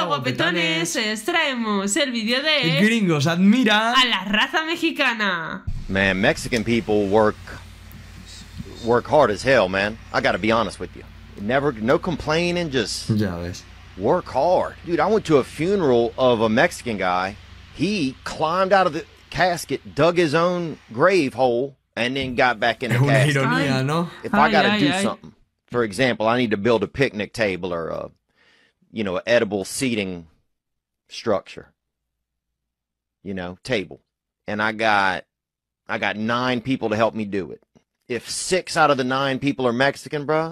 guapetones, os traemos el vídeo de Gringos admiran a la raza mexicana. Man, Mexican people work hard as hell, man. I gotta be honest with you. No complaining, just Ya ves. work hard. Dude, I went to a funeral of a Mexican guy. He climbed out of the casket, dug his own grave hole, and then got back in the Es una casket. ironía, ¿no? If I gotta Ay, do ay. something, for example, I need to build a picnic table or a, an edible seating structure, table, and I got 9 people to help me do it. If 6 out of the 9 people are Mexican, bruh,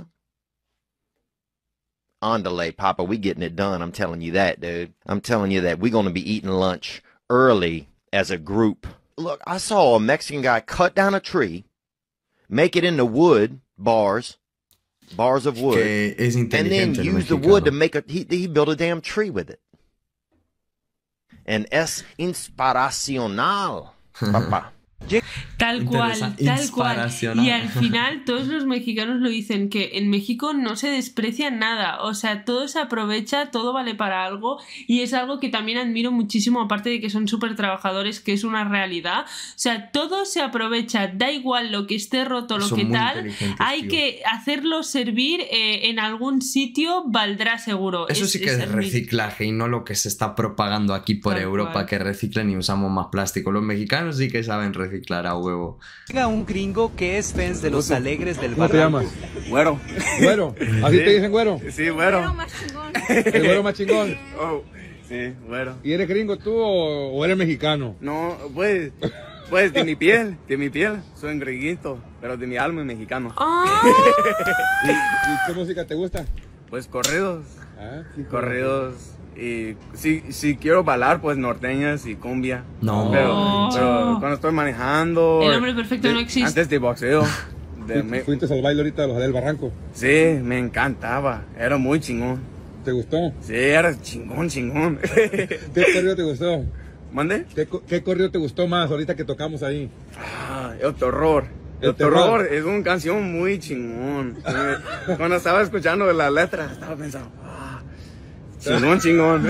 andale, Papa, we getting it done. I'm telling you that, dude. I'm telling you that we're gonna be eating lunch early as a group. Look, I saw a Mexican guy cut down a tree, make it into wood bars of wood, Que es and then inteligente el use the mexicano. wood to make he built a damn tree with it. And es inspiracional, papá. Tal cual, Interesante. tal cual. Inspiracional. Y al final todos los mexicanos lo dicen, que en México no se desprecia nada, o sea, todo se aprovecha, todo vale para algo, y es algo que también admiro muchísimo, aparte de que son súper trabajadores, que es una realidad. O sea, todo se aprovecha, da igual lo que esté roto, lo Son que muy tal, inteligentes, hay tío. que hacerlo servir en algún sitio, valdrá seguro. Eso sí que es admir- reciclaje y no lo que se está propagando aquí por Tal Europa, cual. que reciclen y usamos más plástico. Los mexicanos sí que saben reciclar a huevo. Llega un gringo que es fans de los alegres del ¿Cómo te barranco. llamas? Güero. Güero. ¿Así te dicen güero? Sí, güero. ¿El güero más chingón? Oh, sí, güero. ¿Y eres gringo tú o eres mexicano? No, pues de mi piel, soy un gringuito, pero de mi alma es mexicano. ¡Ah! ¿Y qué música te gusta? Pues corridos, Ah, sí, corridos. Y si quiero bailar, pues norteñas y cumbia. No. Pero cuando estoy manejando. El hombre perfecto no existe. Antes de boxeo. ¿Fuiste al baile ahorita de los del Barranco? Sí, me encantaba. Era muy chingón. ¿Te gustó? Sí, era chingón. ¿Qué corrido te gustó? ¿Mande? ¿Qué corrido te gustó más ahorita que tocamos ahí? Ah, el terror. El El terror terror. es una canción muy chingón. Cuando estaba escuchando la letra, estaba pensando, chingón.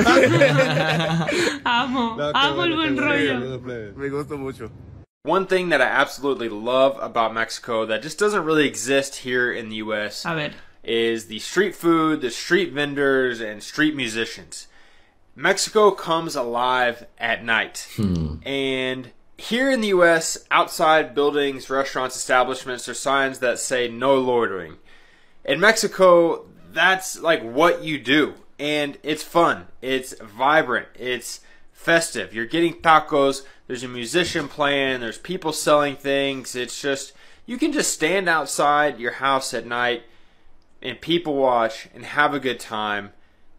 Amo, No, qué amo el bueno, buen qué bueno, rollo. saludos, plebes. Me gusta mucho. One thing that I absolutely love about Mexico that just doesn't really exist here in the US A ver. is the street food, the street vendors, and street musicians. Mexico comes alive at night. And here in the US, outside buildings, restaurants, establishments, there's signs that say no loitering. In Mexico, that's like what you do. And it's fun. It's vibrant. It's festive. You're getting tacos. There's a musician playing. There's people selling things. It's just, you can just stand outside your house at night and people watch and have a good time.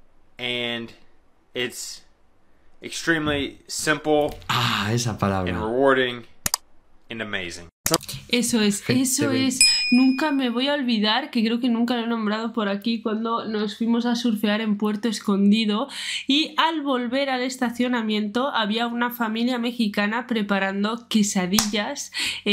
And it's extremely simple Ah, esa and palabra. rewarding and amazing. Eso es. Nunca me voy a olvidar, que creo que nunca lo he nombrado por aquí, cuando nos fuimos a surfear en Puerto Escondido y al volver al estacionamiento había una familia mexicana preparando quesadillas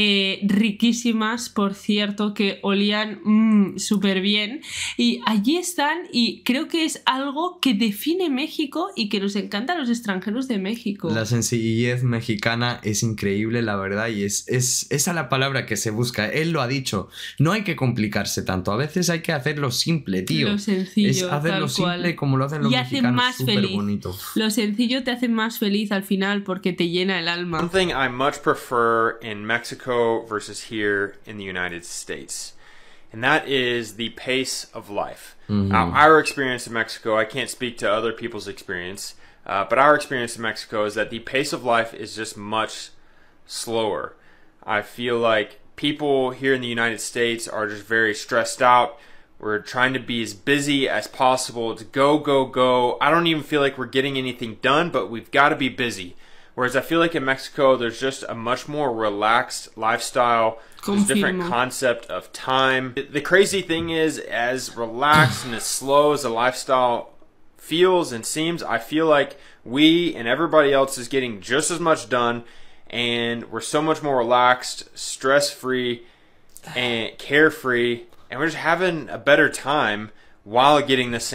riquísimas, por cierto, que olían súper bien. Y allí están, y creo que es algo que define México y que nos encanta a los extranjeros de México. La sencillez mexicana es increíble, la verdad, y es esa la palabra que se busca. Él lo ha dicho. No hay que complicarse tanto. A veces hay que hacerlo simple, tío. Lo sencillo, es hacerlo tal cual. simple como lo hacen los Y hace mexicanos. más Súper feliz. bonito. Lo sencillo te hace más feliz al final porque te llena el One alma. thing I much prefer in Mexico versus here in the United States, and that is the pace of life. Now, our experience in Mexico, I can't speak to other people's experience, but our experience in Mexico is that the pace of life is just much slower. I feel like people here in the United States are just very stressed out. We're trying to be as busy as possible. It's go. I don't even feel like we're getting anything done, but we've got to be busy. Whereas I feel like in Mexico, there's just a much more relaxed lifestyle. There's a different Confirmo. concept of time. The crazy thing is, as relaxed and as slow as the lifestyle feels and seems, I feel like we and everybody else is getting just as much done, and we're so much more relaxed, stress-free, and carefree, and we're just having a better time while getting the same amount.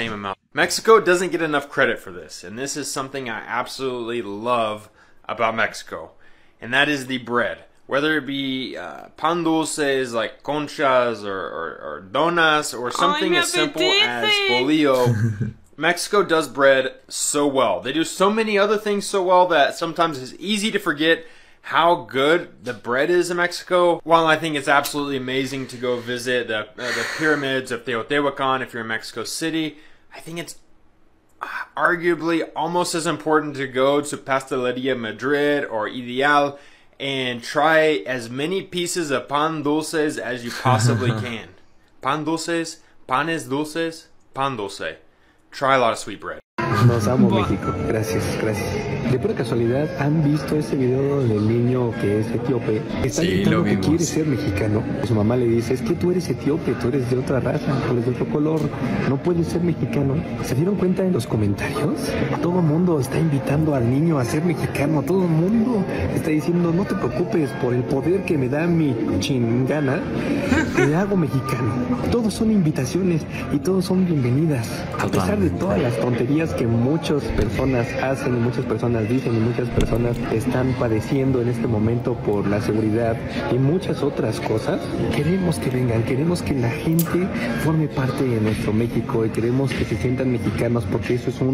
Mexico doesn't get enough credit for this, and this is something I absolutely love about Mexico, and that is the bread. Whether it be pan dulces like conchas or donas or something as simple as bolillo, Mexico does bread so well. They do so many other things so well that sometimes it's easy to forget how good the bread is in Mexico. While I think it's absolutely amazing to go visit the pyramids of Teotihuacan if you're in Mexico City, I think it's arguably almost as important to go to Pasteleria Madrid or Ideal and try as many pieces of pan dulces as you possibly can. Pan dulces, panes dulces, pan dulce. Try a lot of sweet bread. Nos amo México, gracias, gracias. De pura casualidad, ¿han visto ese video del niño que es etíope? Está gritando que quiere ser mexicano. Su mamá le dice, es que tú eres etíope, tú eres de otra raza, tú eres de otro color, no puedes ser mexicano. ¿Se dieron cuenta en los comentarios? Todo el mundo está invitando al niño a ser mexicano, todo el mundo está diciendo, no te preocupes, por el poder que me da mi chingana, te hago mexicano. Todos son invitaciones y todos son bienvenidas. A pesar de todas las tonterías que muchas personas hacen y muchas personas dicen y muchas personas están padeciendo en este momento por la seguridad y muchas otras cosas, queremos que vengan, queremos que la gente forme parte de nuestro México y queremos que se sientan mexicanos porque eso es un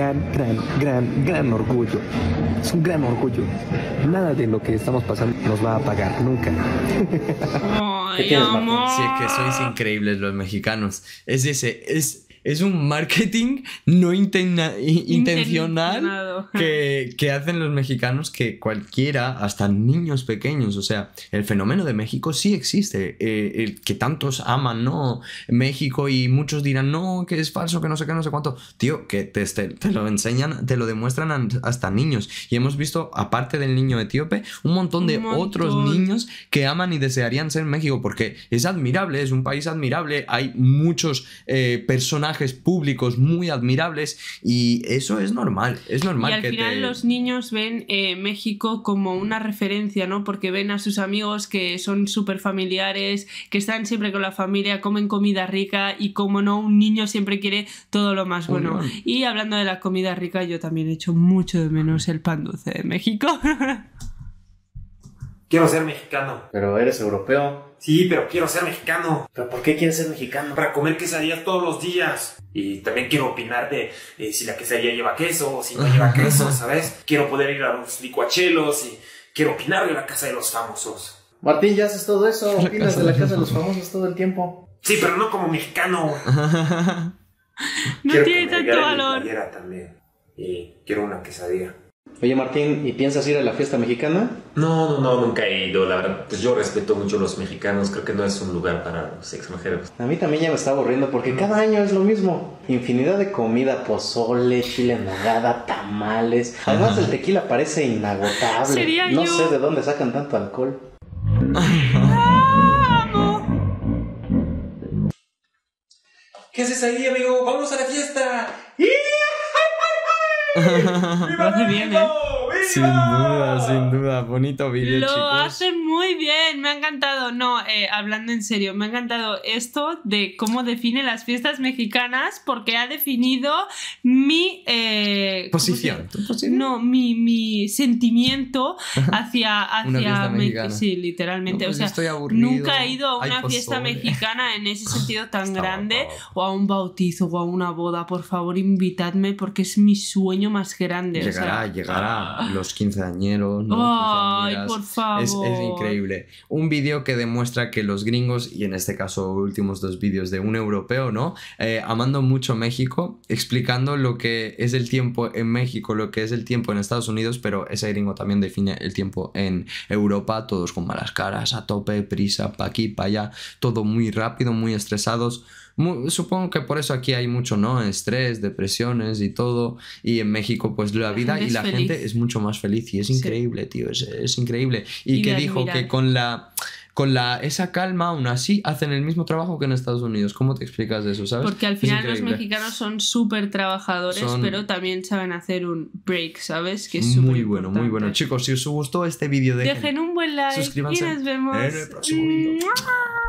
gran orgullo. Es un gran orgullo. Nada de lo que estamos pasando nos va a pagar, nunca. Ay, amor. Sí, es que sois increíbles los mexicanos. Es un marketing no intencional que hacen los mexicanos, que cualquiera, hasta niños pequeños, o sea, el fenómeno de México sí existe, el que tantos aman, ¿no? México, y muchos dirán, no, que es falso, que no sé qué, no sé cuánto. Tío, que te lo enseñan, te lo demuestran hasta niños. Y hemos visto, aparte del niño etíope, un montón de otros niños que aman y desearían ser México, porque es admirable, es un país admirable, hay muchos personajes públicos muy admirables y eso es normal, es normal. Y al final los niños ven México como una referencia, ¿no? Porque ven a sus amigos que son súper familiares, que están siempre con la familia, comen comida rica y, como no, un niño siempre quiere todo lo más bueno. Y hablando de la comida rica, yo también echo mucho de menos el pan dulce de México. Quiero ser mexicano. Pero eres europeo. Sí, pero quiero ser mexicano. ¿Pero por qué quieres ser mexicano? Para comer quesadillas todos los días. Y también quiero opinar de si la quesadilla lleva queso o si no lleva queso, ¿sabes? Quiero poder ir a los licuachelos y quiero opinar de la casa de los famosos. Martín, ya haces todo eso. Opinas de la casa de los famosos todo el tiempo. Sí, pero no como mexicano. No quiero tiene tanto valor. También. Y quiero una quesadilla. Oye, Martín, ¿y piensas ir a la fiesta mexicana? No, nunca he ido, la verdad. Pues yo respeto mucho a los mexicanos, creo que no es un lugar para los extranjeros. A mí también ya me está aburriendo porque cada año es lo mismo. Infinidad de comida, pozole, chile en nogada, tamales. Además, el tequila parece inagotable. No sé de dónde sacan tanto alcohol. ¿Qué haces ahí, amigo? ¡Vámonos a la fiesta! Lo hace bien, ¿eh? Sin duda, bonito vídeo, chicos. Lo hace muy bien, me ha encantado. No, hablando en serio, me ha encantado esto de cómo define las fiestas mexicanas, porque ha definido mi posición. No, mi sentimiento hacia México. Sí, literalmente. No, pues, o sea, nunca he ido a una fiesta mexicana en ese sentido tan grande, o a un bautizo o a una boda. Por favor, invitadme, porque es mi sueño más grande. Llegará. Los quinceañeros, ¿no? Ay, por favor. Es increíble. Un vídeo que demuestra que los gringos, y en este caso últimos dos vídeos de un europeo, ¿no? Amando mucho México, explicando lo que es el tiempo en México, lo que es el tiempo en Estados Unidos, pero ese gringo también define el tiempo en Europa, todos con malas caras, a tope, prisa, pa' aquí, pa' allá, todo muy rápido, muy estresados. Supongo que por eso aquí hay mucho, ¿no? Estrés, depresiones y todo. Y en México, pues la vida y la gente es mucho más feliz. Y es increíble, tío. Es increíble. Y que dijo que con esa calma, aún así, hacen el mismo trabajo que en Estados Unidos. ¿Cómo te explicas eso, sabes? Porque al final los mexicanos son súper trabajadores, pero también saben hacer un break, ¿sabes? Que es muy bueno, muy bueno. Chicos, si os gustó este vídeo, dejen un buen like, suscríbanse, y nos vemos en el próximo vídeo.